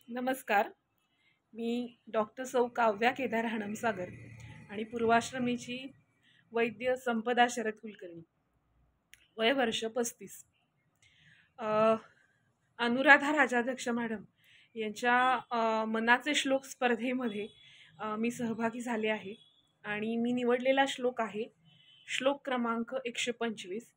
नमस्कार. मी डॉक्टर सौ काव्या केदार हणमसागर आणि पूर्वाश्रमीची वैद्य संपदा शरद कुलकर्णी. वय वर्ष 35. अनुराधा राजाध्यक्ष मॅडम यांच्या मनाचे श्लोक स्पर्धेमध्ये मी सहभागी झाले आहे आणि मी निवडलेला श्लोक आहे श्लोक क्रमांक 125.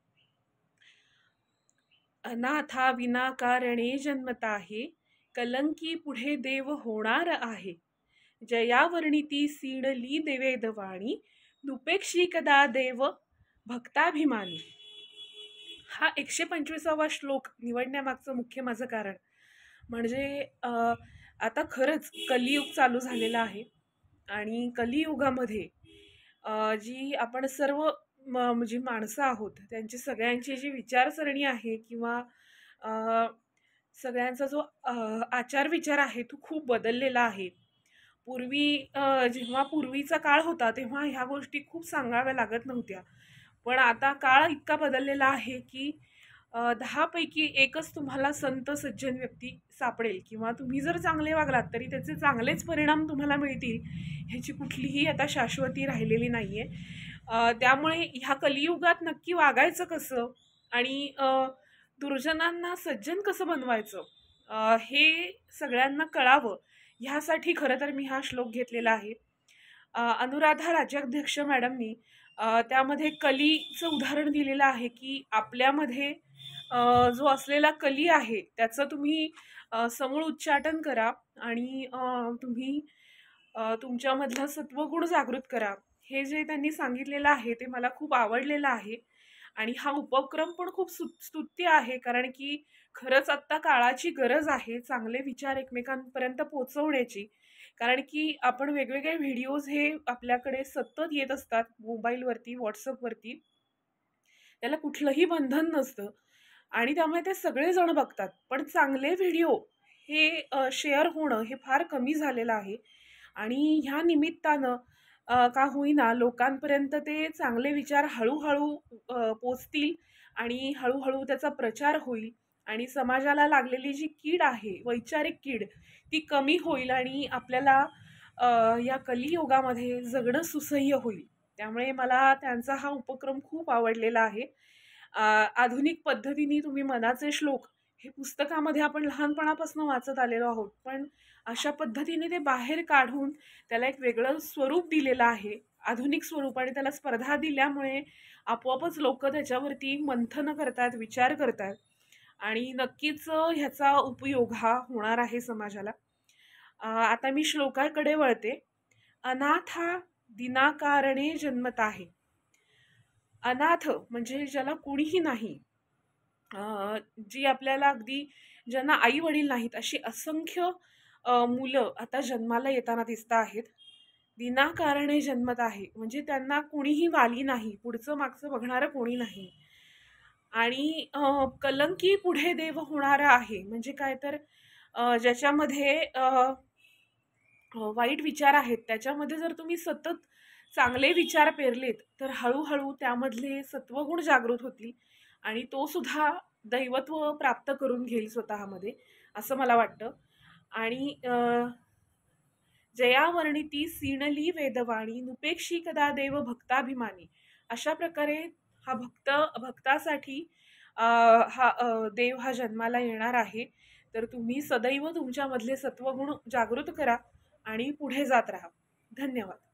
अनाथा विनाकारणे जन्मत आहे, कलंकी पुढे देव होणार आहे. जयावर्णिती सीडली देवेदवाणी, नुपेक्षी कदा देव भक्ताभिमानी. हा 125वा श्लोक निवडण्यामागचं मुख्य माझं कारण म्हणजे आता खरंच कलियुग चालू झालेला आहे आणि कलियुगामध्ये जी आपण सर्व जी माणसं आहोत त्यांची सगळ्यांची जी विचारसरणी आहे किंवा सगळ्यांचा जो आचार विचार आहे तो खूप बदललेला आहे. जेव्हा पूर्वीचा काळ होता तेव्हा ह्या गोष्टी खूप सांगाव्या लागत नव्हत्या, पण आता काळ इतका बदललेला आहे की 10 पैकी एकच तुम्हाला संत सज्जन व्यक्ती सापडेल किंवा तुम्ही जर चांगले वागलात तरी त्याचे चांगलेच परिणाम तुम्हाला मिळतील, ह्याची कुठलीही आता शाश्वती राहिलेली नाहीये. त्यामुळे ह्या कलियुगात नक्की वागायचं कसं आणि दुर्जनांना सज्जन कसं बनवायचं हे सगळ्यांना कळावं ह्यासाठी खरं तर मी हा श्लोक घेतलेला आहे. अनुराधा राजाध्यक्ष मॅडमनी त्यामध्ये कलीचं उदाहरण दिलेलं आहे की आपल्यामध्ये जो असलेला कली आहे त्याचं तुम्ही समूळ उच्चाटन करा आणि तुम्ही तुमच्यामधला सत्वगुण जागृत करा. हे जे त्यांनी सांगितलेलं आहे ते मला खूप आवडलेलं आहे आणि हा उपक्रम पण खूप स्तुत्य आहे, कारण की खरंच आत्ता काळाची गरज आहे चांगले विचार एकमेकांपर्यंत पोहोचवण्याची. कारण की आपण वेगवेगळे व्हिडिओज हे आपल्याकडे सतत येत असतात मोबाईलवरती, व्हॉट्सअपवरती. त्याला कुठलंही बंधन नसतं आणि त्यामुळे ते सगळेजण बघतात, पण चांगले व्हिडिओ हे शेअर होणं हे फार कमी झालेलं आहे आणि ह्या निमित्तानं का होईना लोकांपर्यंत ते चांगले विचार हळूहळू पोचतील आणि हळूहळू त्याचा प्रचार होईल आणि समाजाला लागलेली जी कीड आहे, वैचारिक कीड, ती कमी होईल आणि आपल्याला या कलियुगामध्ये जगणं सुसह्य होईल. त्यामुळे मला त्यांचा हा उपक्रम खूप आवडलेला आहे. आधुनिक पद्धतीने तुम्ही मनाचे श्लोक हे पुस्तकामध्ये आपण लहानपणापासून वाचत आलेलो आहोत, पण अशा पद्धतीने ते बाहेर काढून त्याला एक वेगळं स्वरूप दिलेलं आहे, आधुनिक स्वरूप, आणि त्याला स्पर्धा दिल्यामुळे आपोआपच लोक त्याच्यावरती मंथन करतात, विचार करतात आणि नक्कीच ह्याचा उपयोग हा होणार आहे समाजाला. आता मी श्लोकाकडे वळते. अनाथा दिनाकारणे जन्मत आहे. अनाथ म्हणजे ज्याला कुणीही नाही, जी आपल्याला अगदी ज्यांना आई वडील नाहीत अशी असंख्य मुलं आता जन्माला येताना दिसत आहेत. विनाकारणे जन्मत आहे म्हणजे त्यांना कुणीही वाली नाही, पुढचं मागचं बघणारं कोणी नाही. आणि कलंकी पुढे देव होणारा आहे म्हणजे काय तर ज्याच्यामध्ये वाईट विचार आहेत त्याच्यामध्ये जर तुम्ही सतत चांगले विचार पेरलेत तर हळूहळू त्यामधले सत्वगुण जागृत होतील आणि तो सुद्धा दैवत्व प्राप्त करून घेईल स्वतःमध्ये, असं मला वाटतं. आणि जयावर्णिती सीणली वेदवाणी, नुपेक्षी कदा देव भक्ताभिमानी. अशा प्रकारे हा भक्तासाठी देव हा जन्माला येणार आहे. तर तुम्ही सदैव तुमच्यामधले सत्वगुण जागृत करा आणि पुढे जात राहा. धन्यवाद.